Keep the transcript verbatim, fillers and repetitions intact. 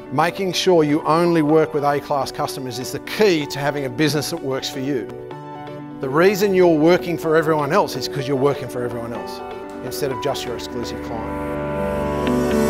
Making sure you only work with A-class customers is the key to having a business that works for you. The reason you're working for everyone else is because you're working for everyone else instead of just your exclusive client.